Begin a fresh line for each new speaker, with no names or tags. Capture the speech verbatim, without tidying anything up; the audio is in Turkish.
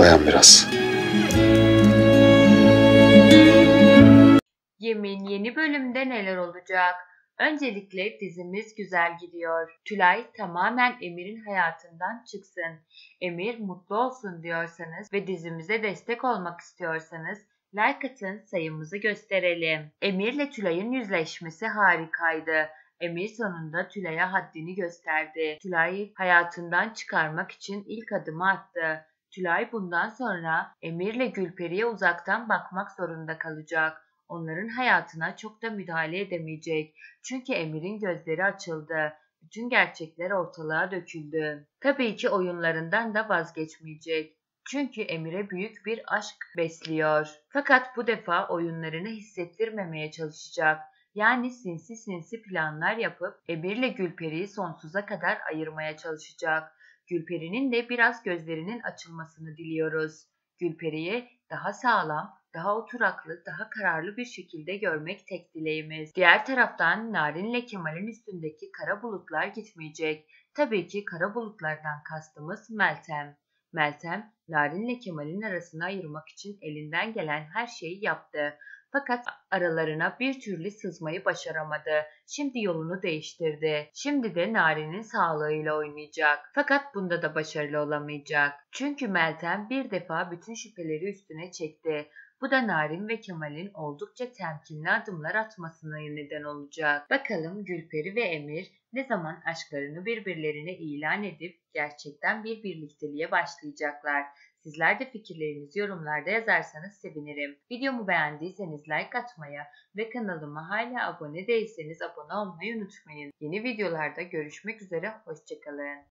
Dayan biraz.
Yemin yeni bölümde neler olacak? Öncelikle dizimiz güzel gidiyor. Tülay tamamen Emir'in hayatından çıksın. Emir mutlu olsun diyorsanız ve dizimize destek olmak istiyorsanız like atın, sayımızı gösterelim. Emir'le Tülay'ın yüzleşmesi harikaydı. Emir sonunda Tülay'a haddini gösterdi. Tülay'ı hayatından çıkarmak için ilk adımı attı. Tülay bundan sonra Emir'le Gülperi'ye uzaktan bakmak zorunda kalacak. Onların hayatına çok da müdahale edemeyecek. Çünkü Emir'in gözleri açıldı. Bütün gerçekler ortalığa döküldü. Tabii ki oyunlarından da vazgeçmeyecek. Çünkü Emir'e büyük bir aşk besliyor. Fakat bu defa oyunlarını hissettirmemeye çalışacak. Yani sinsi sinsi planlar yapıp Emir'le Gülperi'yi sonsuza kadar ayırmaya çalışacak. Gülperi'nin de biraz gözlerinin açılmasını diliyoruz. Gülperi'yi daha sağlam, daha oturaklı, daha kararlı bir şekilde görmek tek dileğimiz. Diğer taraftan Narin'le Kemal'in üstündeki kara bulutlar gitmeyecek. Tabii ki kara bulutlardan kastımız Meltem. Meltem, Narin'le Kemal'in arasını ayırmak için elinden gelen her şeyi yaptı. Fakat aralarına bir türlü sızmayı başaramadı. Şimdi yolunu değiştirdi. Şimdi de Narin'in sağlığıyla oynayacak. Fakat bunda da başarılı olamayacak. Çünkü Meltem bir defa bütün şüpheleri üstüne çekti. Bu da Narin ve Kemal'in oldukça temkinli adımlar atmasına neden olacak. Bakalım Gülperi ve Emir ne zaman aşklarını birbirlerine ilan edip gerçekten bir birlikteliğe başlayacaklar. Sizler de fikirlerinizi yorumlarda yazarsanız sevinirim. Videomu beğendiyseniz like atmayı ve kanalıma hala abone değilseniz abone olmayı unutmayın. Yeni videolarda görüşmek üzere, hoşça kalın.